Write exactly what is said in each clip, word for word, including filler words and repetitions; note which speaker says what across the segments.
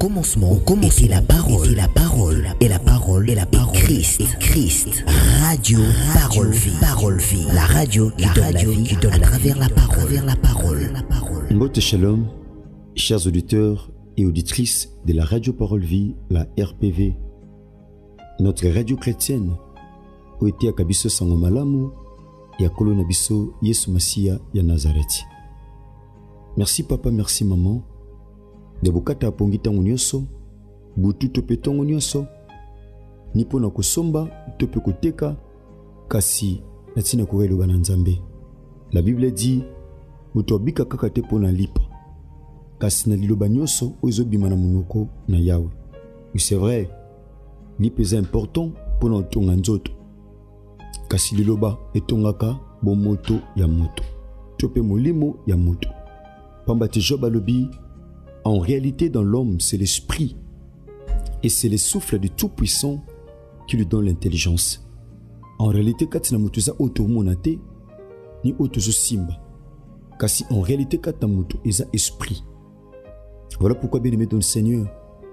Speaker 1: commencement, au commencement était la parole, était la parole, et la parole, et la parole, Christ, et Christ. Radio, parole, vie, parole, vie. La radio, qui la donne radio, la vie, qui donne à travers la parole, travers la parole, la parole.
Speaker 2: Mbote Shalom, chers auditeurs et auditrices de la radio Parole Vie, la R P V, notre radio chrétienne, où était à Kabiso Sangomalamu, et à Kolona Biso, Yesu Masia, ya Nazareth. Merci papa, merci maman. De bukata apongita ngonyoso, butu tope tongo nyoso, nipo na kusomba, tope kuteka, kasi natina kurelo bana nzambe. La Bible dit, mutu abika kaka tepo na lipa, kasi na liloba nyoso, oizo bimana munoko na yawe. Oui, c'est vrai, lipa est important pour na tonga nzoto, kasi liloba etongaka bomoto ya moto, tope molimo ya moto. Pambate Job alobi, en réalité, dans l'homme, c'est l'esprit et c'est le souffle du Tout-Puissant qui lui donne l'intelligence. En réalité, quand tu as auto monate ni auto simba, kasi en réalité, quand tu as esprit. Voilà pourquoi, bien aimé dans le Seigneur,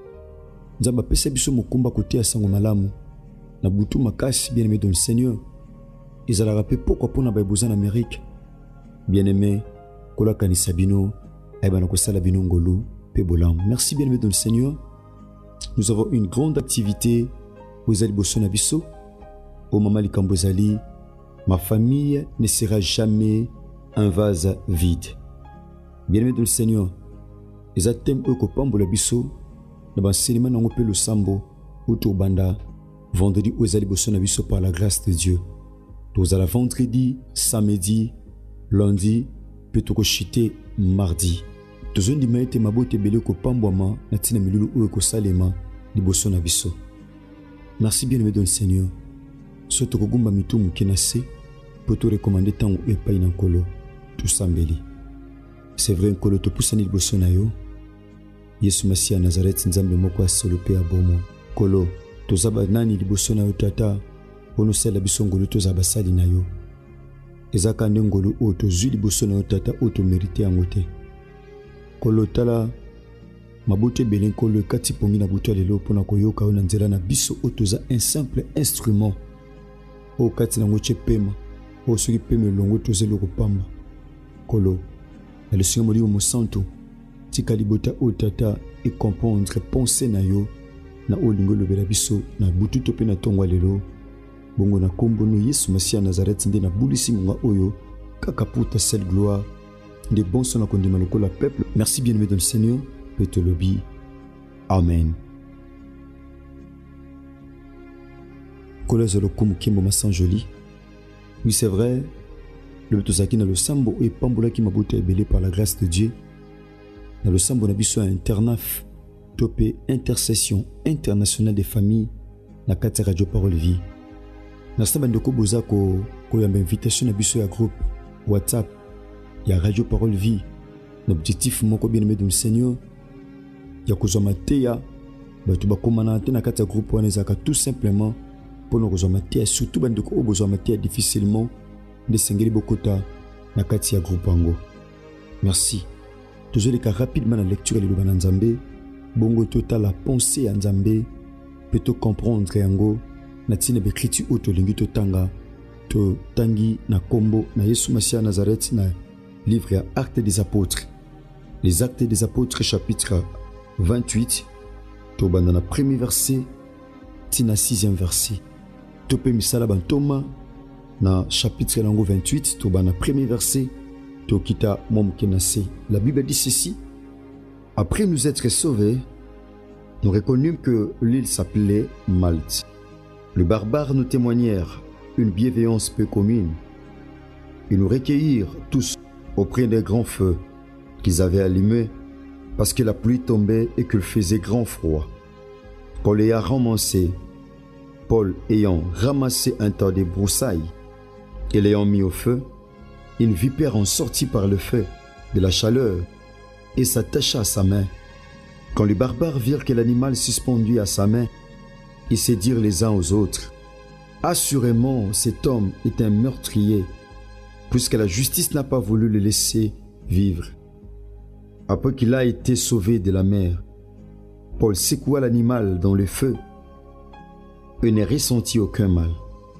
Speaker 2: nzamba pesa biso mokumba côté à sango malamu na butu makasi, bien aimé dans le Seigneur. Ils allaient rappeler pourquoi pour na baibouza en Amérique, bien aimé, kola kanisa bino, aibana kosala bino ngolu. Merci bien-aimé dans le Seigneur. Nous avons une grande activité aux Alibosonabiso, au Mama Likambozali. Ma famille ne sera jamais un vase vide. Bien-aimé dans le Seigneur, les athèmes eux kopambo la biso, na ban selima na ngope le sambo, autour banda, vendredi aux Alibosonabiso par la grâce de Dieu. Tous à la vendredi, samedi, lundi, petoko chité, mardi. Tous on dit maïte mabote belé ko pambouama natina milulu ou ko salema liboso na biso. Merci bien-aimé dans le Seigneur. Soto ko gumba mitu mukenase poto recommander tango epai na nkolo tout sambeli. C'est vrai nkolo to pusani liboso na yo. Yesu Masia Nazareth nzambe moko asolope ya bomo. Kolo tozaba nani liboso na yo tata ono sala biso ngolo tozaba sali na yo. Ezaka ngolo o to zuli liboso na yo tata o to mériter yangote. Kolo tala mabote belin kolo kati pongi na buto lelo pona koyoka ona nzela na biso otoza un simple instrument o kati na ngoche pema o soki pema longo tozelo kopamba kolo na le Seigneur moli mo santo tika libota o tata et comprendre penser na yo na olingo lobela biso na butu to pe na tongwa lelo bongo na kombo no Yesu Masia Nazareth nde na bulisi monga oyo kaka pour ta seule gloire. Des bons sons à condamner le peuple. Merci bien-aimé dans le Seigneur. Pete lobi. Amen. Kolazolo kum kimbo masan joli. Oui, c'est vrai. Le betosaki na le sambo et pambola qui m'a beauté belé par la grâce de Dieu. Dans le sambo na biso internaf. Topé intercession internationale des familles. Na kati radio Parole Vie. Na sabandoko boza ko ko yamba invitation na biso ya groupe WhatsApp. Il y a Radio Parole Vie. L'objectif, mon bien-aimé du Seigneur, il y a Kozamatea, Batuba Komanante, na kata groupe Wanezaka, tout simplement pour nous Kozamatea, surtout quand nous Kozamatea difficilement, de Sengeli Bokota, na kata groupe Ango. Merci. Toujours les cas rapidement la lecture de l'Ubananzambe, Bongo total la pensée en Zambé, peut-on comprendre Ango, Natine Bekriti Oto Linguito Tanga, To Tangi, na Kombo, na Yesu Masia Nazareth, na livre à Actes des Apôtres. Les Actes des Apôtres, chapitre vingt-huit, Toba dans le premier verset, Tina sixième verset. Tope Misala Bantoma, na chapitre vingt-huit, Toba dans le premier verset, Tokita Mom Kenase. La Bible dit ceci. Après nous être sauvés, nous reconnûmes que l'île s'appelait Malte. Les barbares nous témoignèrent une bienveillance peu commune. Ils nous recueillirent tous auprès des grands feux qu'ils avaient allumés parce que la pluie tombait et qu'il faisait grand froid. Paul ayant ramassé, Paul ayant ramassé un tas de broussailles et l'ayant mis au feu, une vipère en sortit par le feu de la chaleur et s'attacha à sa main. Quand les barbares virent que l'animal suspendu à sa main, ils se dirent les uns aux autres, « Assurément, cet homme est un meurtrier, puisque la justice n'a pas voulu le laisser vivre. » Après qu'il a été sauvé de la mer, Paul secoua l'animal dans le feu et ne ressentit aucun mal.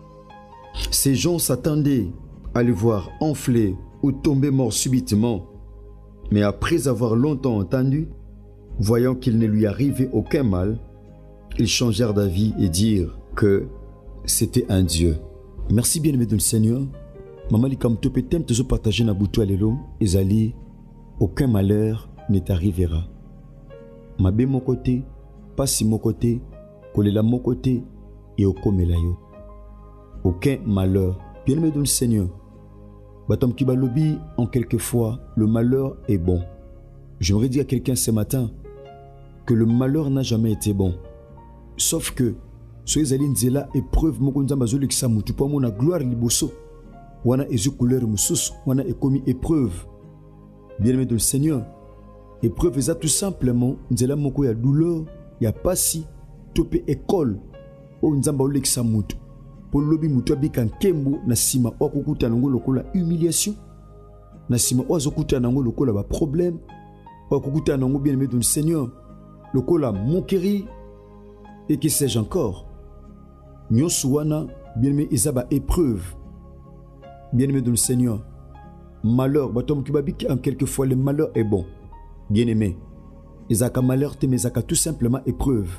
Speaker 2: Ces gens s'attendaient à le voir enfler ou tomber mort subitement, mais après avoir longtemps entendu, voyant qu'il ne lui arrivait aucun mal, ils changèrent d'avis et dirent que c'était un Dieu. Merci bien-aimé de le Seigneur. Maman likam tope tem te partager na butu alelo ezali aucun malheur ne t'arrivera. Mabe mon côté, pasi mon côté, kolela mon côté et okomela yo. Aucun malheur. Bien-aimé de le Seigneur. Batom ki balobi en quelquefois le malheur est bon. J'aimerais dire à quelqu'un ce matin que le malheur n'a jamais été bon. Sauf que soyez allés nzela épreuve moko nzamba zolekisa mutu pa mona gloire liboso. Wana ezu couleur mususu, wana ekomi épreuve. Bien-aimé de le Seigneur, épreuve eza tout simplement nzela moko ya douleur, ya pasi, tope école o nzamba olekisa mutu. Po lobi mutu abika nkembo na sima okukuta nango lokola humiliation. Na sima oazokuta nango lokola ba problème. Okukuta nango bien-aimé de le Seigneur, lokola moquerie et que sais-je encore. Nyosu wana bien-aimé ezaba épreuve. Bien-aimé de le Seigneur, malheur, batom kibabiki en quelquefois le malheur est bon. Bien-aimé, ezaka malheur te mezaka tout simplement épreuve.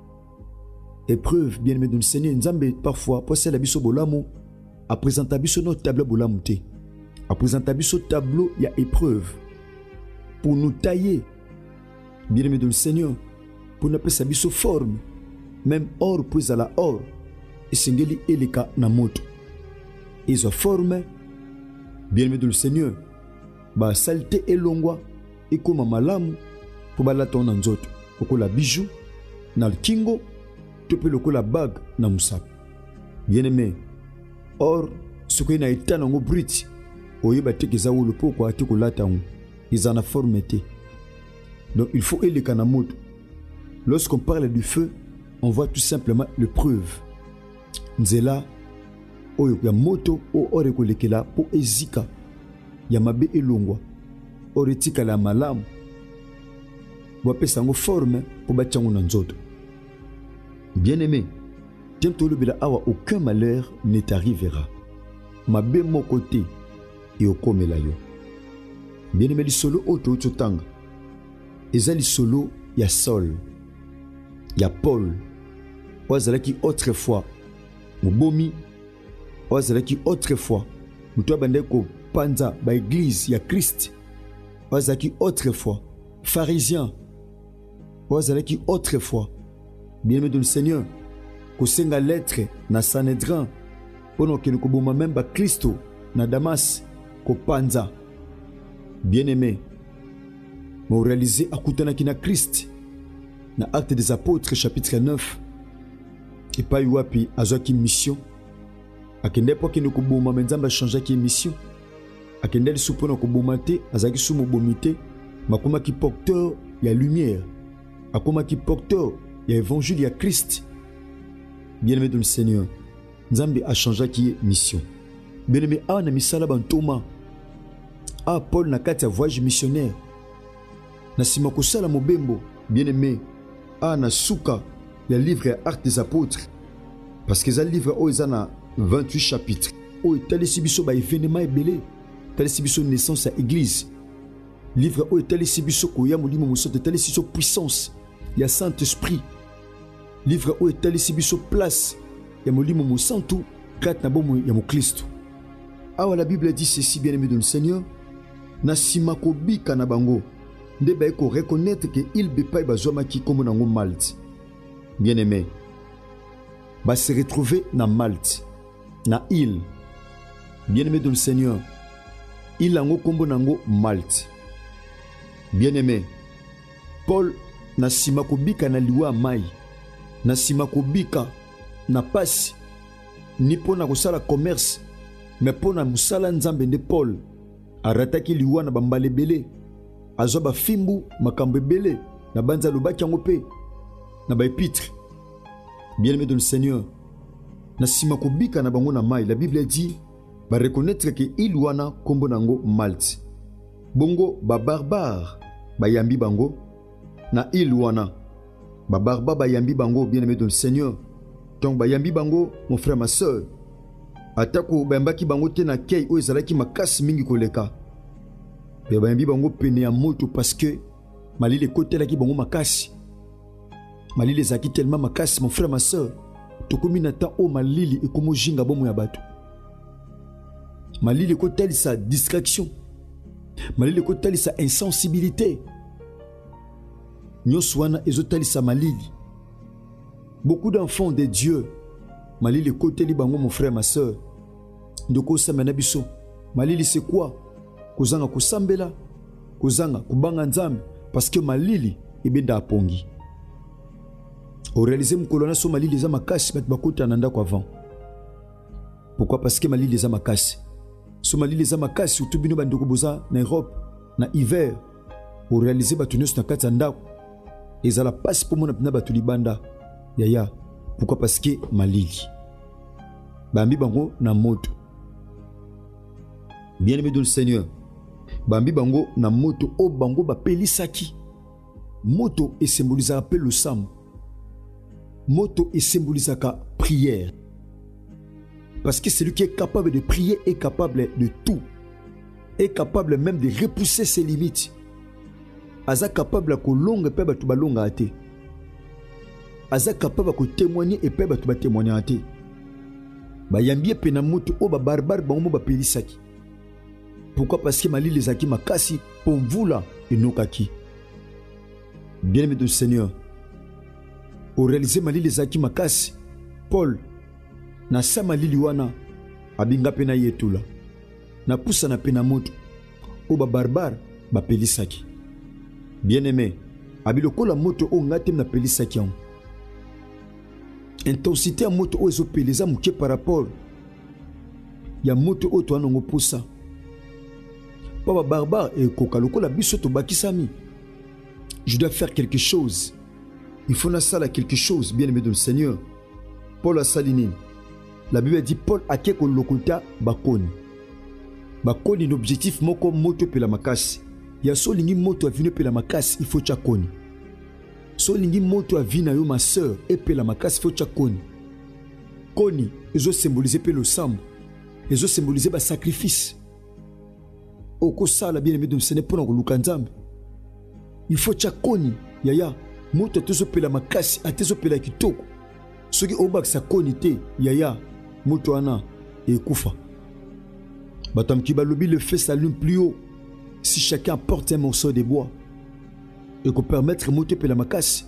Speaker 2: Épreuve, bien-aimé de le Seigneur, nzambe parfois possède la biso bolamo, a présenter biso notre tableau bolamo te. A présenter biso tableau, il y a épreuve. Pour nous tailler, bien-aimé de le Seigneur, pour nous appeler sa biso forme, même or puis à la or, et singeli eleka na moto. Ils ont formé, bien-aimé de le Seigneur, ba saleté et longwa, et comme malamu, pour balaton na nzoto, pour la bijou, na le kingo, tu peux le la bague na moussap. Bien-aimé, or, ce qui n'a été dans le brit, oye ba teke za wolo po kwa teko latangu, ils en a formé. Donc il faut éleka na moto. Lorsqu'on parle du feu, on voit tout simplement l'épreuve. Nzela, oyo ya moto o ore kolekela po ezika ya mabe elongwa oretika la malamu wapesa ngo forme po bachango na nzoto. Bien-aimé, tento lobela awa aucun malheur ne t'arrivera. Mabe mon côté et okomela yo. Bien-aimé, li solo oto tanga ezali solo ya Saul, ya Paul, wazalaki autrefois mubomi, wazalaki autrefois mutu abandeko panza ba église ya Christ, wazalaki autrefois pharisien, wazalaki autrefois bien-aimé de le Seigneur kosenga lettre na Sanhedrin pono kene koboma même ba Kristo na Damas ko panza. Bien-aimé, mo réaliser akutanaki na Christ na Actes des Apôtres chapitre neuf et pas yuapi azwaki mission akende po kene koboma menzamba changeaki mission akende li supona koboma te azaki sumo bomité makoma ki porteur ya lumière akoma ki porteur ya évangile ya Christ. Bien-aimé de le Seigneur, Nzambe a changé qui mission. Bien-aimé, a na misala bantoma a Paul na kati ya voyage missionnaire na sima kosala mobembo. Bien-aimé, a na suka ya livre ya Actes des Apôtres parce que ça livre o ezana vingt-huit chapitres o etalisi biso ba événement ebele, etalisi biso naissance ya église. Livre o etalisi biso koya molimo mosoto, etalisi biso puissance ya Saint-Esprit. Livre o etalisi biso place ya molimo mosantu kati na bomo ya mokristo. Awa la Bible dit ceci, bien-aimé de le Seigneur, na sima kobika na bango nde ba ko reconnaître que il bepai bazwamaki comme nango Malte. Bien-aimé, ba se retrouver na Malte, na île. Bien-aimé de le Seigneur, il ango kombo nango Malte. Bien-aimé, Paul na sima kobika na liwa mai, na sima kobika na pasi, ni pona kosala commerce, mais pona musala nzambe nde Paul arataki liwa na bambale bele, azwa ba fimbu makambe bele na banza lobaki yango pe na ba épître. Bien-aimé de le Seigneur, na sima kobika na bango na mai, la Bible dit ba reconnaître que il wana kombo nango Malte. Bongo ba barbare ba yambi bango na il wana Ba barba ba yambi bango bien-aimé dans le Seigneur. Donc ba yambi bango mon frère ma sœur. Atako ba yambaki bango te na kei o ezalaki makasi mingi koleka. Ba yambi bango pene ya moto parce que malili ekotelaki bango makasi. Malili ezalaki tellement makasi mon frère ma sœur. Tokomi na temps o malili ekomo jinga bomo ya bato. Malili ekotelisa distraction. Malili ekotelisa insensibilité. Nyoswana ezotalisa malili. Beaucoup d'enfants de Dieu. Malili ekoteli bango mon frère ma sœur. Ndoko samena biso. Malili c'est quoi? Kozanga kosambela, kozanga kubanga nzambe parce que malili ebenda apongi. Au réaliser mkolona so malili za makasi bat bakota nanda kwa avant. Pourquoi? Parce que malili za makasi. So malili za makasi utubino bandoko boza na Europe na hiver. Au réaliser batunyos na kati ndako. Ezala passe pour mon apna batu libanda. Yaya. Pourquoi? Parce que malili. Bambi bango na moto. Bien-aimé dans le Seigneur. Bambi bango na moto o bango ba pelisaki. Moto et symbolise appel le sam. Moto et symbolise ka prière. Parce que celui qui est capable de prier est capable de tout. Est capable même de repousser ses limites. Aza capable ko longa pe batu balonga ate. Aza capable ko témoigner et pe batu ba témoigner ate. Ba yambie pe na moto o ba barbare bango ba pelisaki. Pourquoi? Parce que malili les aki makasi pour vous là et nokaki. Bien-aimé du Seigneur. Au réaliser malili les aki makasi, Paul na sa malili wana abinga pena yetula. Na poussa na pena moto o ba barbare ba pelisaki. Bien-aimé, abiloko la moto o ngatem na pelisaki on. Intensité à moto o ezo pelisa muke par rapport ya moto o to anongo poussa. Papa barbare et kokaloko la biso to bakisami. Je dois faire quelque chose. Il faut na sala quelque chose, bien-aimé de le Seigneur. Paul a salini. La Bible dit Paul a keko lokota bakoni. Bakoni l'objectif moko moto pe la makasi. Ya so lingi moto a vinu pe la makasi, il faut chakoni. So lingi moto a vina yo ma sœur et pe la makasi, il faut chakoni. Koni, ezo symboliser pe le sang. Ezo symboliser ba sacrifice. Oko sala bien-aimé de Seigneur pour nous lukanzambe. Il faut chakoni yaya moto tezo pela makasi atezo pela kitoko. Soki obak sa konité yaya moto ana et kufa. Batam ki balobi le feu s'allume plus haut si chacun apporte un morceau de bois et qu'on permettre moto pela makasi.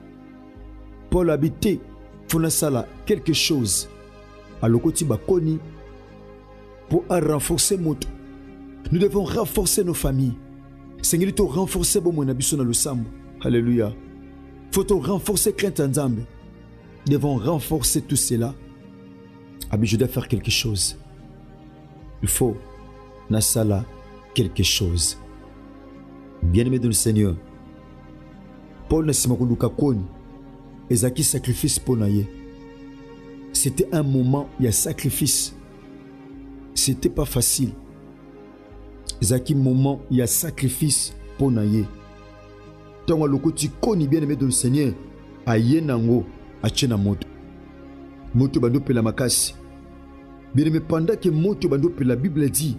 Speaker 2: Paul habité fona sala quelque chose à lokoti bakoni pour renforcer moto. Nous devons renforcer nos familles. Seigneur, tu renforcer bon mon abisso dans le sambo. Alléluia. Faut renforcer crainte en Nzambe. Nous devons renforcer tout cela. Abi, je dois faire quelque chose. Il faut nasala quelque chose. Bien-aimé de le Seigneur. Paul Nasimokuluka Koni. Ezaki sacrifice pour naye. C'était un moment, il y a sacrifice. C'était pas facile. Zaki moment il y a sacrifice pour naye. Tant le côté koni bien-aimé de le Seigneur aye nango achena moto. Moto bando pe la makasi. Bien-aimé pendant que moto bando pe la Bible dit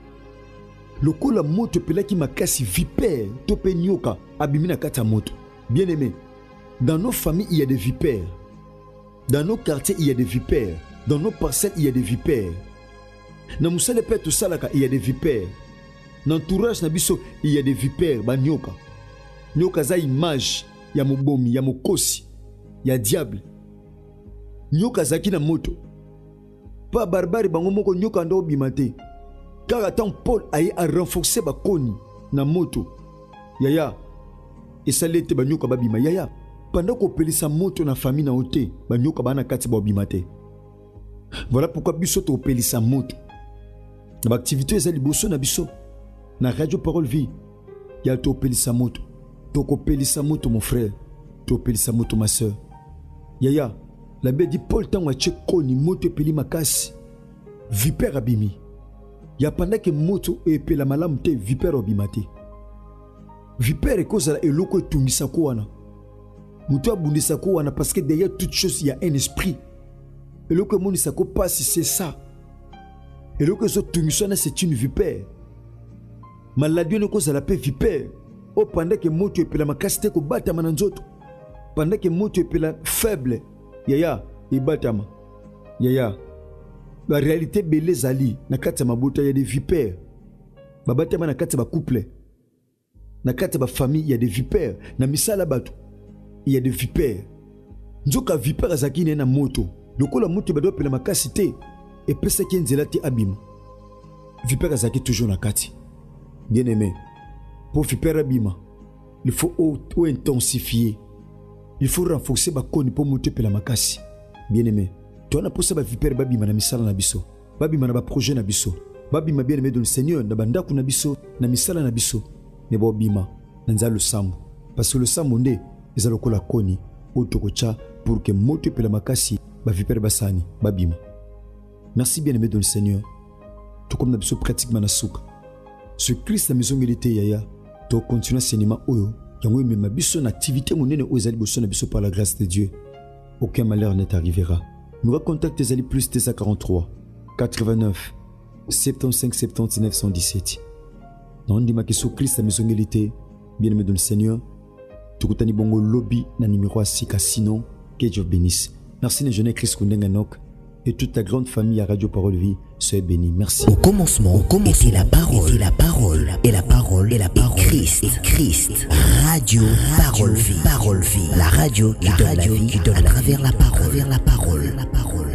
Speaker 2: le ko la moto pe la ki makasi vipère to pe nyoka abimina kata moto. Bien-aimé, dans nos familles il y a des vipères. Dans nos quartiers il y a des vipères. Dans nos parcelles il y a des vipères. Na musale pe to salaka il y a des vipères. Dans l'entourage na biso, il y a des vipères, ba nyoka. Nyoka za image, ya mobomi, ya mokosi, ya diable. Nyoka za ki na moto. Pa barbari bango moko nyoka ndo bimate. Car attend Paul aye a renforcer ba koni na moto. Yaya. Et ça l'était ba nyoka ba bima yaya. Pendant qu'on pelisa moto na famille na ote, ba nyoka ba na kati ba bimate. Voilà pourquoi biso to pelisa moto. Na activité eza liboso na biso. Na radio Parole Vie, il y a Topelisa moto. Topelisa moto mon frère. Topelisa moto ma soeur. Yaya, la Bible dit Paul tant wache koni moto peli makasi. Vipère abimi. Ya pendant que moto e pela malamu te vipère abimate. Vipère kozala eloko etungisa ko wana. Mutu abundisako wana parce que derrière toute chose il y a un esprit. Et le que mon isako passe c'est ça. Et le que ce tumisona c'est une vipère. Maladie ne cause la paix vipère. Oh pendant que moto epela makasite ko batama na nzoto. Pendant que moto epela faible. Yaya et batama. Yaya. La réalité belé zali na kati ya mabota ya des vipères. Ba batama na kati ba couple. Na kati ba famille il y a des vipères. Na misala bato il y a des vipères. Nzoka vipère azaki na moto. Lokola moto ba do epela makasite et pesa kenzela ti abima. Vipère azaki toujours na kati. Bien aimé, pour vipère abima, il faut intensifier. Il faut renforcer ba koni pour monter pe la makasi. Bien aimé, toi na posa ba vipère babima na misala na biso. Babima na ba projet na biso. Babima bien aimé dans le Seigneur na bandako na biso, na misala na biso. Ne bo bima na nzalo sambu. Parce que le sambu nde ezalo kola koni otokocha pour que monter pe la makasi ba vipère basani babima. Merci bien aimé dans le Seigneur. Tout comme na biso pratiquement na souka. Ce Christ la maison milité yaya, to continue cinéma oyo, yango même biso na activité monene ozali boso na biso par la grâce de Dieu. Aucun malheur ne t'arrivera. Nous recontacte ezali plus deux cent quarante-trois quatre-vingt-neuf soixante-quinze soixante-dix-neuf cent dix-sept. Non ndima que ce Christ la maison milité, bien-aimé dans le Seigneur, tukutani bongo lobby na numéro sika sinon que Dieu bénisse. Merci ne jeune Christ Kundenga Nok. Et toute ta grande famille à Radio Parole Vie, soyez bénis. Merci.
Speaker 1: Au commencement, au commencement, était la parole, était la parole, et la parole, et la parole, Christ, et Christ. Radio Parole Vie, Parole Vie, la radio qui donne la vie, qui donne à travers la parole, vers la parole, la parole.